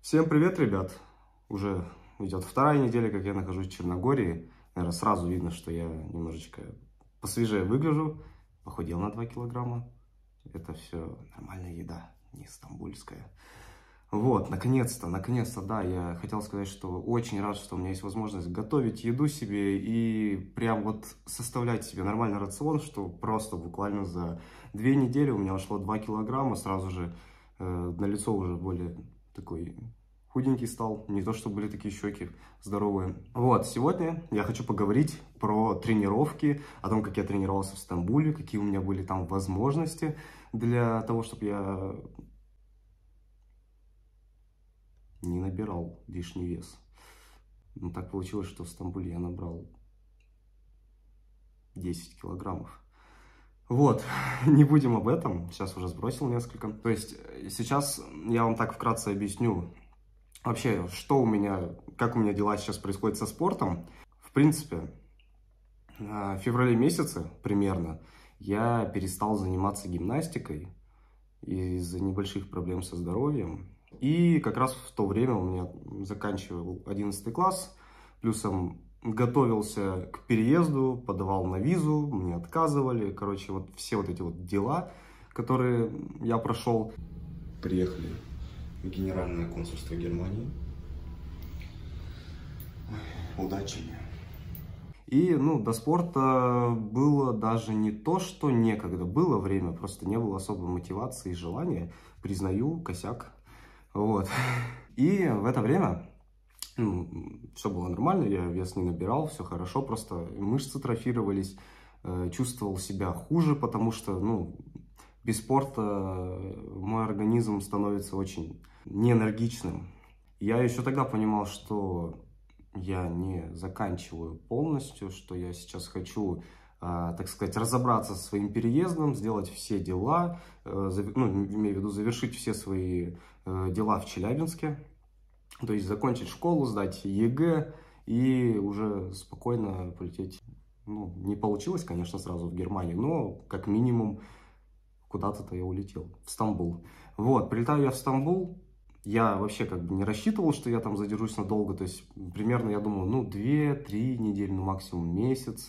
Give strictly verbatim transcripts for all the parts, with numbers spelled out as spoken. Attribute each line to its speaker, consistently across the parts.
Speaker 1: Всем привет, ребят! Уже идет вторая неделя, как я нахожусь в Черногории. Наверное, сразу видно, что я немножечко посвежее выгляжу. Похудел на два килограмма. Это все нормальная еда, не стамбульская. Вот, наконец-то, наконец-то, да, я хотел сказать, что очень рад, что у меня есть возможность готовить еду себе и прям вот составлять себе нормальный рацион, что просто буквально за две недели у меня ушло два килограмма, сразу же э, на лицо уже более такой худенький стал, не то, что были такие щеки здоровые. Вот, сегодня я хочу поговорить про тренировки, о том, как я тренировался в Стамбуле, какие у меня были там возможности для того, чтобы я не набирал лишний вес. Ну, так получилось, что в Стамбуле я набрал десять килограммов. Вот, не будем об этом, сейчас уже сбросил несколько. То есть сейчас я вам так вкратце объясню, вообще, что у меня, как у меня дела сейчас происходят со спортом. В принципе, в феврале месяце примерно я перестал заниматься гимнастикой из-за небольших проблем со здоровьем. И как раз в то время у меня заканчивал одиннадцатый класс, плюсом готовился к переезду, подавал на визу, мне отказывали. Короче, вот все вот эти вот дела, которые я прошел. Приехали в Генеральное консульство Германии. Ой, удачи мне. И, ну, до спорта было даже не то, что некогда. Было время, просто не было особой мотивации и желания. Признаю, косяк. Вот. И в это время ну, все было нормально, я вес не набирал, все хорошо, просто мышцы трофировались, чувствовал себя хуже, потому что, ну, без спорта мой организм становится очень неэнергичным. Я еще тогда понимал, что я не заканчиваю полностью, что я сейчас хочу, так сказать, разобраться со своим переездом, сделать все дела, ну, имею в виду завершить все свои дела в Челябинске, то есть закончить школу, сдать ЕГЭ и уже спокойно полететь. Ну, не получилось, конечно, сразу в Германию, но как минимум куда-то-то я улетел, в Стамбул. Вот, прилетаю я в Стамбул, я вообще как бы не рассчитывал, что я там задержусь надолго, то есть примерно я думал, ну, две-три недели, ну, максимум месяц.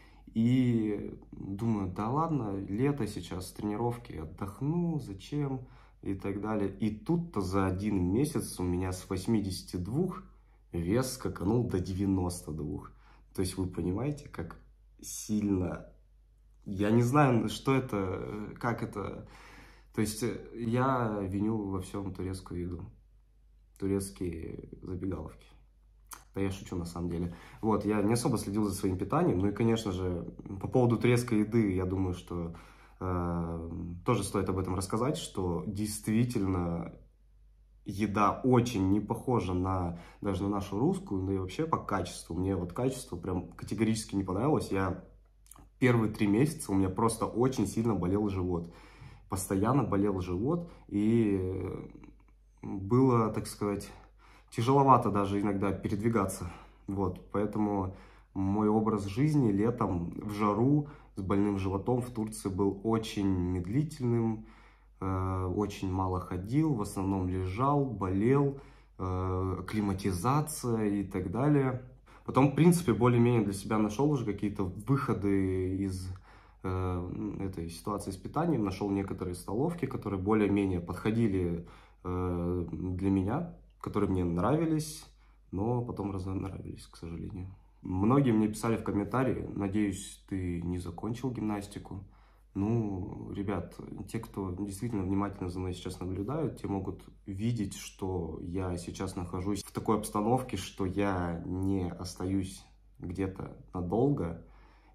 Speaker 1: И думаю, да ладно, лето сейчас, тренировки, отдохну, зачем и так далее. И тут-то за один месяц у меня с восьмидесяти двух вес скаканул до девяноста двух. То есть вы понимаете, как сильно... Я не знаю, что это, как это... То есть я виню во всем турецкую еду, турецкие забегаловки. Да я шучу на самом деле. Вот, я не особо следил за своим питанием. Ну и, конечно же, по поводу турецкой еды, я думаю, что э, тоже стоит об этом рассказать, что действительно еда очень не похожа на даже на нашу русскую, да и вообще по качеству. Мне вот качество прям категорически не понравилось. Я первые три месяца у меня просто очень сильно болел живот. Постоянно болел живот, и было, так сказать, тяжеловато даже иногда передвигаться. Вот, поэтому мой образ жизни летом в жару с больным животом в Турции был очень медлительным, э, очень мало ходил, в основном лежал, болел, э, акклиматизация и так далее. Потом, в принципе, более-менее для себя нашел уже какие-то выходы из э, этой ситуации с питанием, нашел некоторые столовки, которые более-менее подходили э, для меня, которые мне нравились, но потом разнравились, к сожалению. Многие мне писали в комментарии, надеюсь, ты не закончил гимнастику. Ну, ребят, те, кто действительно внимательно за мной сейчас наблюдают, те могут видеть, что я сейчас нахожусь в такой обстановке, что я не остаюсь где-то надолго,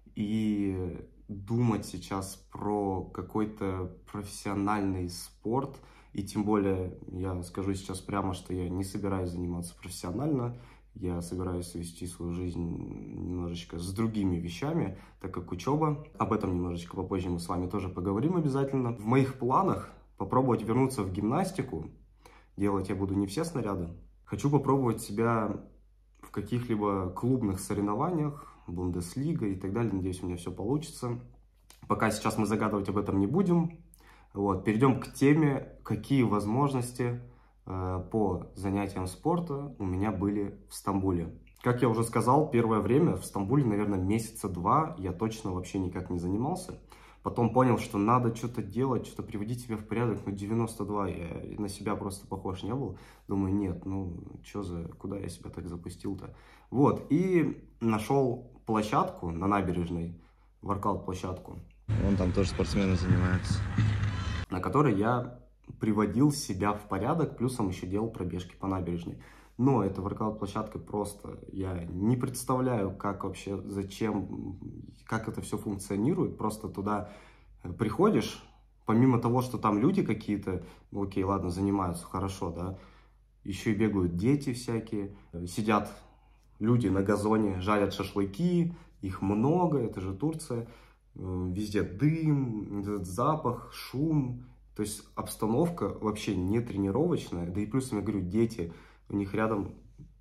Speaker 1: и думать сейчас про какой-то профессиональный спорт, и тем более я скажу сейчас прямо, что я не собираюсь заниматься профессионально, я собираюсь свести свою жизнь немножечко с другими вещами, так как учеба. Об этом немножечко попозже мы с вами тоже поговорим обязательно. В моих планах попробовать вернуться в гимнастику. Делать я буду не все снаряды. Хочу попробовать себя в каких-либо клубных соревнованиях, Бундеслига и так далее. Надеюсь, у меня все получится. Пока сейчас мы загадывать об этом не будем. Вот, перейдем к теме, какие возможности по занятиям спорта у меня были в Стамбуле. Как я уже сказал, первое время в Стамбуле, наверное, месяца два я точно вообще никак не занимался. Потом понял, что надо что-то делать, что-то приводить себя в порядок. Ну, девяносто два я на себя просто похож не был. Думаю, нет, ну, что за, куда я себя так запустил-то? Вот, и нашел площадку на набережной, воркаут-площадку.
Speaker 2: Он там тоже спортсмены занимаются.
Speaker 1: На которой я приводил себя в порядок, плюсом еще делал пробежки по набережной. Но эта воркаут-площадка просто, я не представляю, как вообще, зачем, как это все функционирует. Просто туда приходишь, помимо того, что там люди какие-то, ну окей, ладно, занимаются, хорошо, да, еще и бегают дети всякие, сидят люди на газоне, жарят шашлыки, их много, это же Турция, везде дым, этот запах, шум, то есть обстановка вообще не тренировочная, да и плюс, я говорю, дети, у них рядом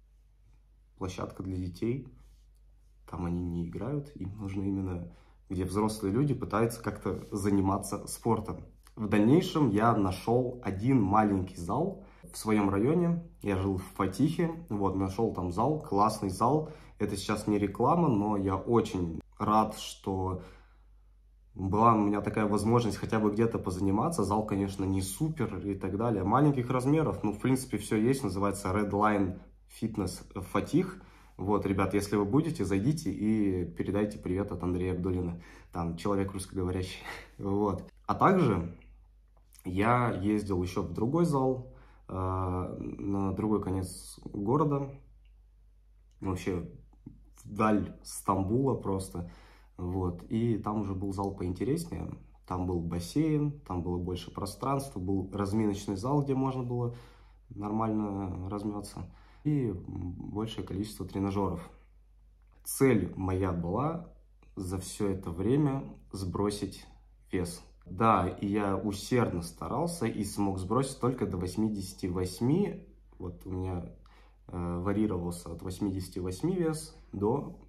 Speaker 1: площадка для детей, там они не играют, им нужно именно, где взрослые люди пытаются как-то заниматься спортом. В дальнейшем я нашел один маленький зал в своем районе, я жил в Фатихе, вот, нашел там зал, классный зал, это сейчас не реклама, но я очень рад, что была у меня такая возможность хотя бы где-то позаниматься. Зал, конечно, не супер и так далее. Маленьких размеров, ну, в принципе, все есть. Называется Red Line Fitness Фатих. Вот, ребят, если вы будете, зайдите и передайте привет от Андрея Абдуллина. Там человек русскоговорящий. Вот. А также я ездил еще в другой зал, э, на другой конец города. Вообще, вдаль Стамбула просто. Вот, и там уже был зал поинтереснее, там был бассейн, там было больше пространства, был разминочный зал, где можно было нормально размяться, и большее количество тренажеров. Цель моя была за все это время сбросить вес. Да, и я усердно старался и смог сбросить только до восьмидесяти восьми, вот у меня э, варьировался от восьмидесяти восьми вес до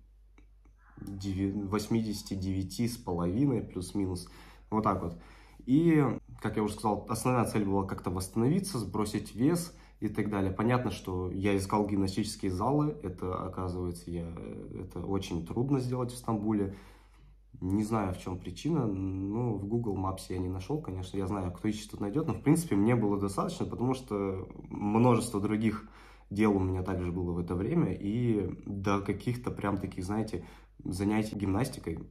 Speaker 1: восьмидесяти девяти с половиной, плюс-минус, вот так вот. И, как я уже сказал, основная цель была как-то восстановиться, сбросить вес и так далее. Понятно, что я искал гимнастические залы, это, оказывается, я, это очень трудно сделать в Стамбуле. Не знаю, в чем причина, ну, в Google Maps я не нашел, конечно, я знаю, кто ищет, тот найдет, но, в принципе, мне было достаточно, потому что множество других дел у меня также было в это время, и до каких-то прям таких, знаете, занятий гимнастикой,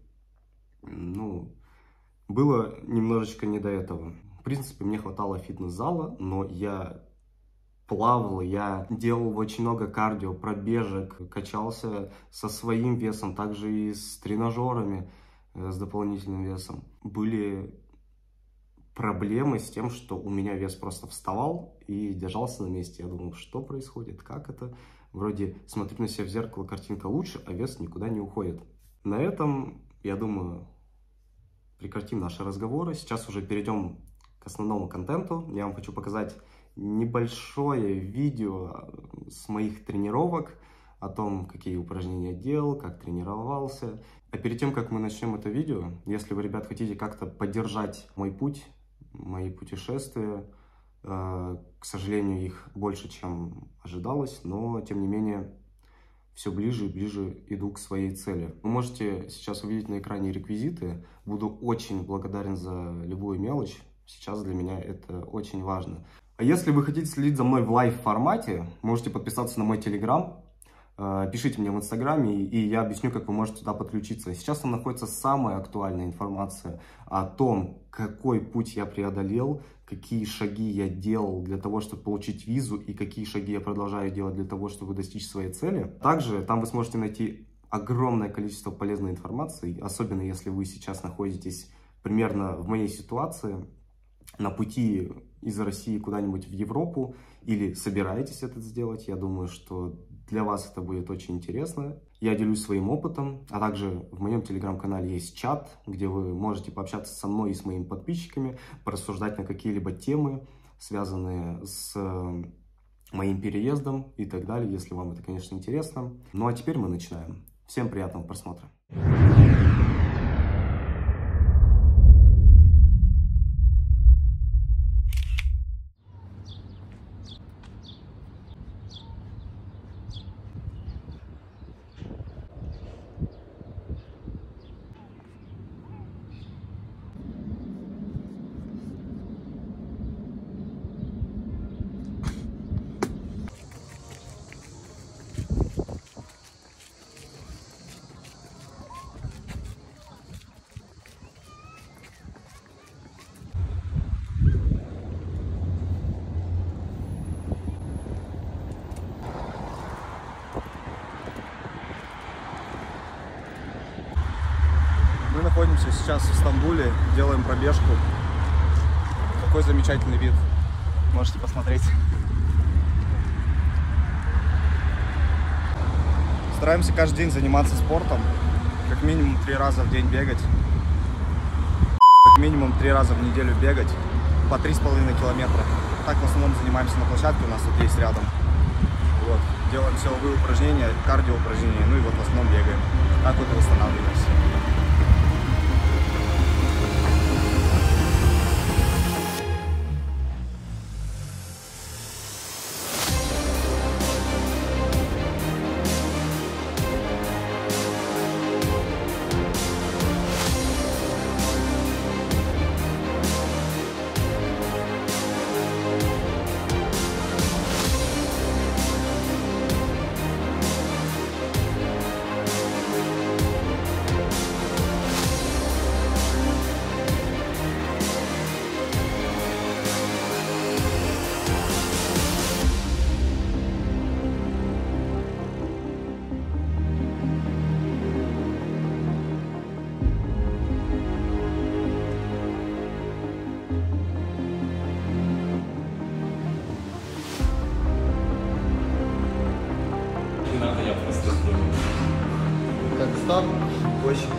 Speaker 1: ну, было немножечко не до этого. В принципе, мне хватало фитнес-зала, но я плавал, я делал очень много кардио, пробежек, качался со своим весом, также и с тренажерами, с дополнительным весом. Были проблемы с тем, что у меня вес просто вставал и держался на месте. Я думал, что происходит, как это? Вроде смотрю на себя в зеркало, картинка лучше, а вес никуда не уходит. На этом, я думаю, прекратим наши разговоры. Сейчас уже перейдем к основному контенту. Я вам хочу показать небольшое видео с моих тренировок, о том, какие упражнения делал, как тренировался. А перед тем, как мы начнем это видео, если вы, ребят, хотите как-то поддержать мой путь, мои путешествия, к сожалению, их больше, чем ожидалось, но, тем не менее, все ближе и ближе иду к своей цели. Вы можете сейчас увидеть на экране реквизиты. Буду очень благодарен за любую мелочь. Сейчас для меня это очень важно. А если вы хотите следить за мной в лайв-формате, можете подписаться на мой телеграм. Пишите мне в инстаграме, и я объясню, как вы можете туда подключиться. Сейчас там находится самая актуальная информация о том, какой путь я преодолел, какие шаги я делал для того, чтобы получить визу, и какие шаги я продолжаю делать для того, чтобы достичь своей цели. Также там вы сможете найти огромное количество полезной информации, особенно если вы сейчас находитесь примерно в моей ситуации, на пути из России куда-нибудь в Европу, или собираетесь это сделать. Я думаю, что для вас это будет очень интересно. Я делюсь своим опытом, а также в моем телеграм-канале есть чат, где вы можете пообщаться со мной и с моими подписчиками, порассуждать на какие-либо темы, связанные с моим переездом и так далее, если вам это, конечно, интересно. Ну а теперь мы начинаем. Всем приятного просмотра.
Speaker 3: находимся сейчас в Стамбуле, делаем пробежку. Какой замечательный вид, можете посмотреть. Стараемся каждый день заниматься спортом, как минимум три раза в день бегать, как минимум три раза в неделю бегать, по три с половиной километра. Так в основном занимаемся на площадке, у нас тут есть рядом. Вот. Делаем силовые упражнения, кардио упражнения, ну и вот в основном бегаем. Так вот и восстанавливаемся. Как старт? Очень.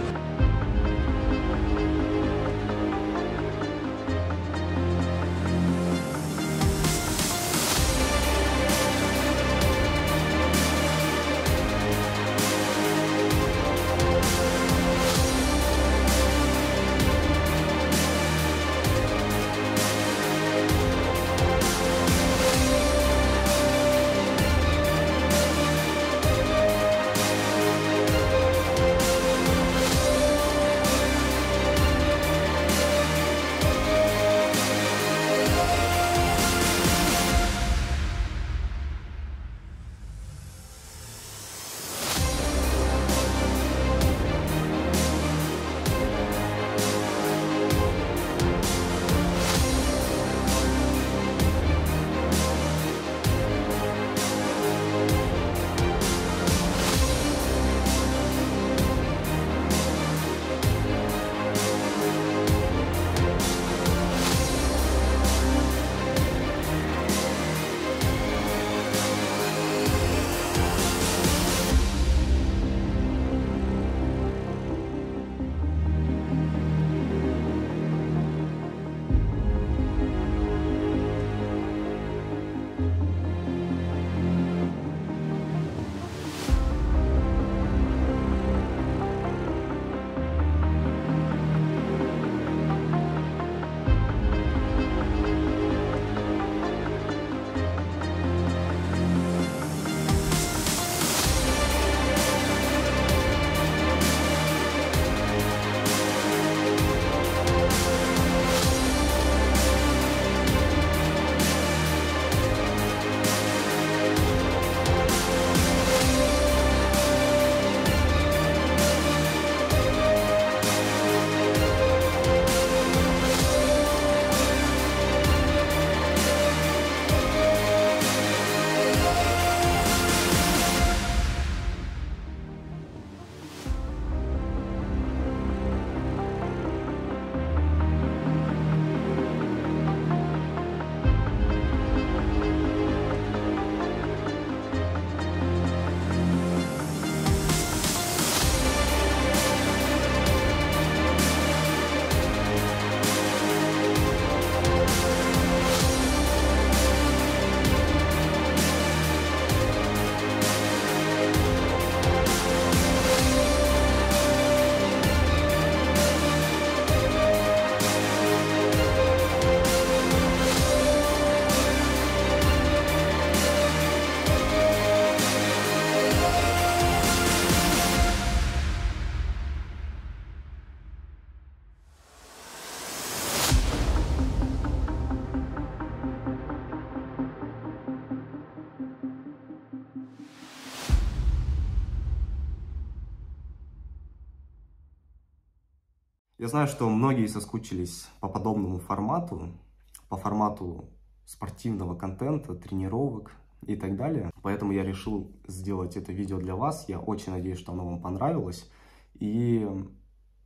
Speaker 1: Я знаю, что многие соскучились по подобному формату, по формату спортивного контента, тренировок и так далее. Поэтому я решил сделать это видео для вас. Я очень надеюсь, что оно вам понравилось. И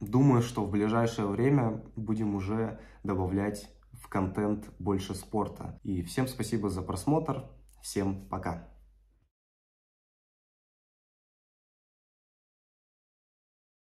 Speaker 1: думаю, что в ближайшее время будем уже добавлять в контент больше спорта. И всем спасибо за просмотр. Всем пока.